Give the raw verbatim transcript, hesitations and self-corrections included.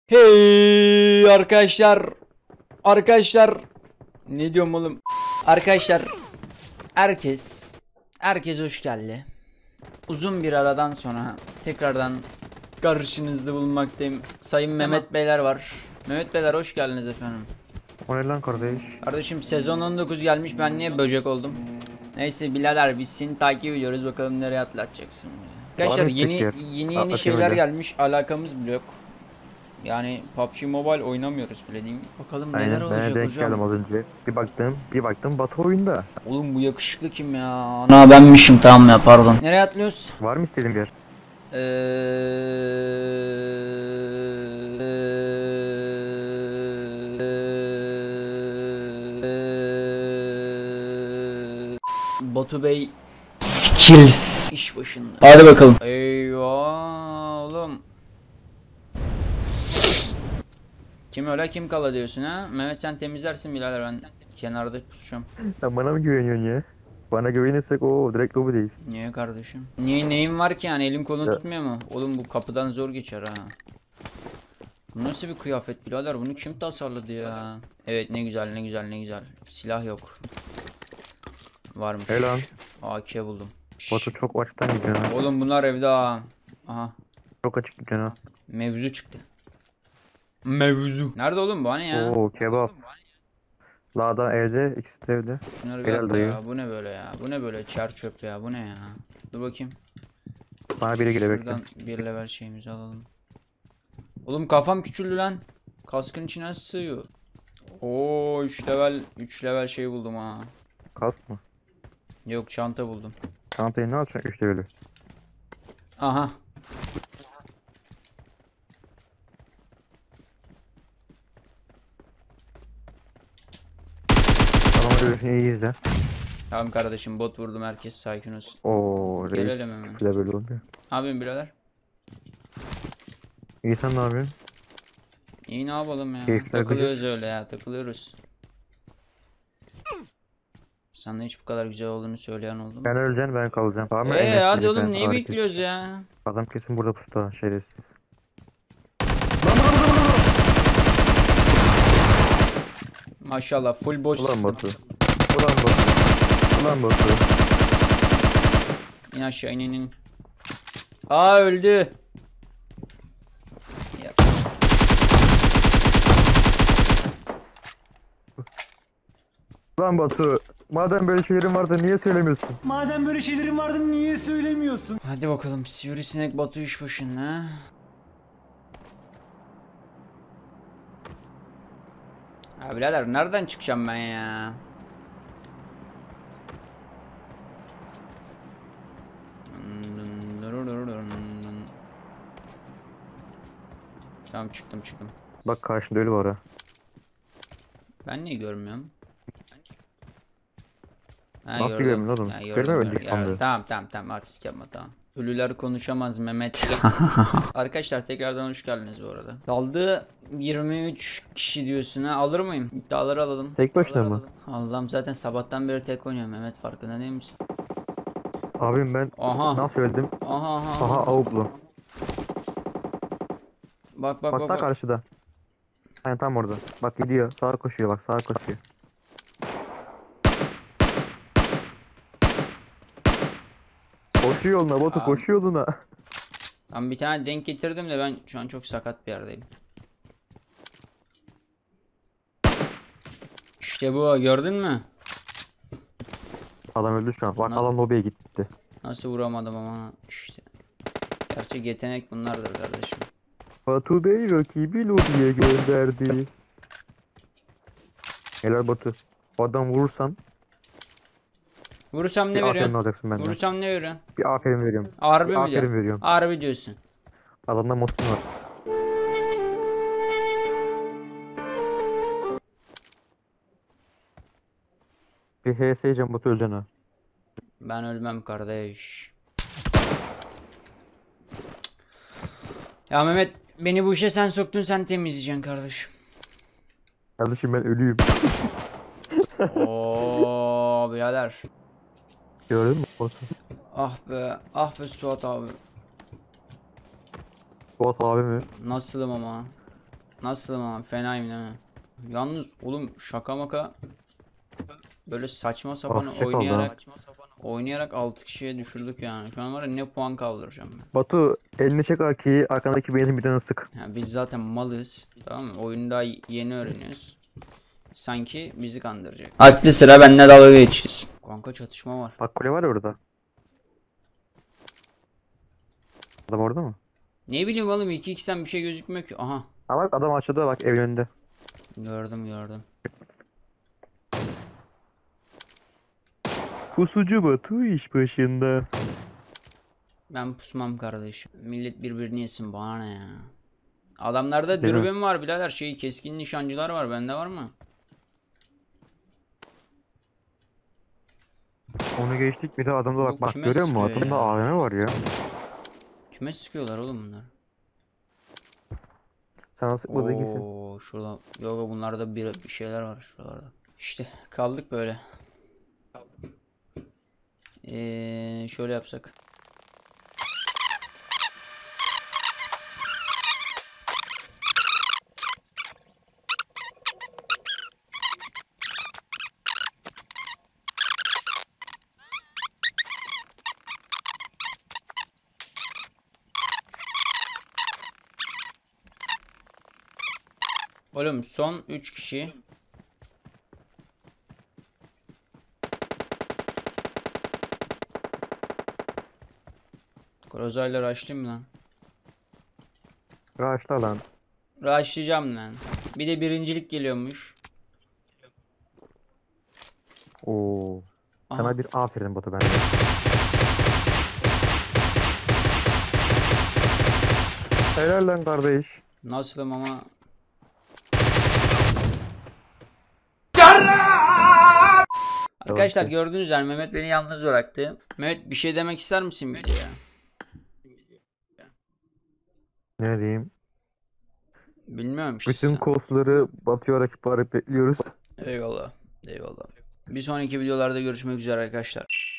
Hey arkadaşlar. Arkadaşlar. Ne diyorum oğlum? Arkadaşlar. Herkes. Herkes hoş geldi. Uzun bir aradan sonra tekrardan karşınızda bulunmaktayım. Sayın Mehmet Beyler var. Mehmet Beyler hoş geldiniz efendim. O ne lan kardeş? Kardeşim sezon on dokuz gelmiş, ben niye böcek oldum? Neyse birader, biz seni takip ediyoruz, bakalım nereye atlatacaksın. Arkadaşlar yeni yer. yeni yeni Atlatayım şeyler öyle. gelmiş, alakamız bile yok. Yani P U B G Mobile oynamıyoruz bile değil mi? Bakalım neler Aynen, ben olacak denk hocam. geldim az önce. Bir baktım, bir baktım Batı oyunda. Oğlum bu yakışıklı kim ya? Ana benmişim, tamam ya, pardon. Nereye atlıyoruz? Var mı istediğin bir yer? Batu Bey skills iş başında. Hadi bakalım. Eyvah oğlum. Kim öyle kim kala diyorsun ha? Mehmet sen temizlersin birader, ben kenarda pusacağım. Sen bana mı güveniyorsun ya? Bana güvenirsek o direkt lobideyiz. Niye kardeşim? Niye, neyim var ki yani, elim kolum Ya. tutmuyor mu? Oğlum bu kapıdan zor geçer ha. Bu nasıl bir kıyafet birader, bunu kim tasarladı ya? Evet, ne güzel ne güzel ne güzel. Silah yok. Varmış. Hey lan. A K buldum. Batı çok açıktan gidiyorsun ha. Oğlum bunlar evde ha. Aha. Çok açık gidiyorsun ha. Mevzu çıktı. Mevzu. Nerede oğlum bu, hani ya? Oo kebap. Lada evde, ikisi de evde. Şunları bir Helal atla dayı. ya. Bu ne böyle ya? Bu ne böyle çer çöp ya? Bu ne ya? Dur bakayım. Bana biri gele bekle. Şuradan bir level şeyimizi alalım. Oğlum kafam küçüldü lan. Kaskın içine nasıl sığıyor? Oo üç level üç level şey buldum ha. Kas mı? Yok, çanta buldum. Çantayı ne alacaksın? Üçte böyle. Aha. Tamam öyle iyi izle. Tamam kardeşim, bot vurdum, herkes sakin olsun. Oo reis. Gelelim hemen. Üçte böyle oluyor. Ne yapıyorsun birader? İyi sen ne yapıyorsun? İyi, ne yapalım ya? Keyifler Takılıyoruz öyle ya, takılıyoruz. Sana hiç bu kadar güzel olduğunu söyleyen oldu mu? Sen öleceksin ben kalacağım. Tamam mı? Eee Enes hadi diyecek oğlum, ben, neyi ağrı bekliyoruz kesici. ya? Adam kesin burada pusta şerefsiz. Maşallah full boş Ulan sıktım. Batu. Ulan Batu. Ulan Batu. İn aşağı, in in in. Aa öldü. Ya. Ulan Batu. Madem böyle şeylerin vardı niye söylemiyorsun? Madem böyle şeylerin vardı niye söylemiyorsun? Hadi bakalım, sivrisinek Batu iş başında. Ya birader, nereden çıkacağım ben ya? Tamam, çıktım çıktım. Bak karşında ölü var ha. Ben niye görmüyorum? Ha, Nasıl gördüm. görmüyorsun oğlum? Ha, Görmüyor gördüm, musun gördüm. sandığı? Ya, tamam tamam tamam, artistik yapma, tamam. Ölüler konuşamaz Mehmet. Arkadaşlar tekrardan hoş geldiniz bu arada. Kaldı yirmi üç kişi diyorsun ha, alır mıyım? İddiaları alalım. Tek başına mı? Allah'ım, zaten sabahtan beri tek oynuyorum Mehmet, farkında değil misin? Abim ben Aha. nasıl öldüm? Aha aha. Aha avuklu. Bak bak Bak bak. da bak. karşıda. Aynen tam orada. Bak gidiyor. Sağa koşuyor bak sağa koşuyor. Koşuyor yoluna Batu Abi. koşuyor yoluna. Ben bir tane denk getirdim de ben şu an çok sakat bir yerdeyim. İşte bu, gördün mü? Adam öldü şu an. Bak Ne? adam lobiye gitti. Nasıl vuramadım ama işte. Gerçek yetenek bunlardır kardeşim. Batu Bey rakibi lobiye gönderdi. Helal Batu. O adam vurursan Vurursam ne bir aferin veriyorsun? alacaksın benden. Vurursam ne veriyorsun? Bir aferin veriyorum. Harbi Bir mi aferin diyorsun? veriyorum. Harbi diyorsun. Adamda Mosin var. Bir H S yiyeceğim Batu öleceksin ha. Ben ölmem kardeş. Ya Mehmet, beni bu işe sen soktun, sen temizleyeceksin kardeşim. Kardeşim ben ölüyüm. Oo birader. Gördün mü Batu? Ah be, ah be Suat abi. Suat abi mi? Nasılım ama? Nasılım ama fenayım değil mi? Yalnız oğlum şaka maka böyle saçma sapan Of, şaka oldu oynayarak oynayarak altı kişiye düşürdük yani. Şu an var ya ne puan kaldıracağım ben. Batu elini çek A K'yi arkandaki benzin bidonu sık. Yani biz zaten malız. Tamam mı? Oyunu daha yeni öğreniyoruz. Sanki bizi kandıracak. Aklı sıra benimle dalga geçiyorsun. Kanka çatışma var. Bak kule var ya orada. Adam orada mı? Ne bileyim oğlum iki x'ten bir şey gözükmüyor ki. Aha. Ha bak adam aşağıda bak evin önünde. Gördüm gördüm. Pusucu Batu iş başında. Ben pusmam kardeşim. Millet birbirini yesin bana ne ya. Adamlarda Değil mi? dürbün var birader. Şey keskin nişancılar var. Bende var mı? Onu geçtik bir de adamda Bu bak bak kime görüyor musun? sıkıyor Adamda ya? A V M var ya. Kime sıkıyorlar oğlum bunlar? Sana sıkmadığın kesin. Oo şurada. Yok bunlarda bir, bir şeyler var şuralarda. İşte kaldık böyle. Ee, şöyle yapsak. Oğlum son üç kişi. Krozayla rushlayayım mı lan? Raşla lan. Rushlayacağım lan. Bir de birincilik geliyormuş. Oo. Aha. Sana bir aferin Batu bende. Helal lan kardeş. Nasılım ama. Arkadaşlar gördüğünüz üzere Mehmet beni yalnız bıraktı. Mehmet bir şey demek ister misin videoya? Ne diyeyim? Bilmiyorum işte Bütün sen. kosları Batu'ya rakip olarak bekliyoruz. Eyvallah. Eyvallah. Bir sonraki videolarda görüşmek üzere arkadaşlar.